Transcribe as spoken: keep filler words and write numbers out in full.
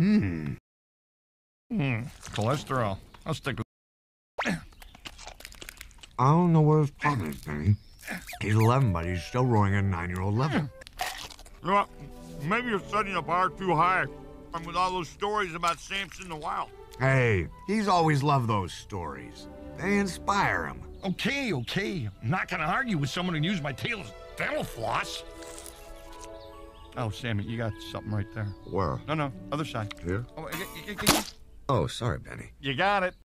Hmm. Hmm. Cholesterol. I'll stick with... I don't know what his problem is, Benny. He's eleven, but he's still rowing at a nine-year-old level. You know what? Maybe you're setting the bar too high. And with all those stories about Samson the Wild. Hey, he's always loved those stories. They inspire him. Okay, okay. I'm not gonna argue with someone who used my tail as dental floss. Oh, Sammy, you got something right there. Where? No, no, other side. Here? Oh, y- y- y- y- Oh, sorry, Benny. you got it.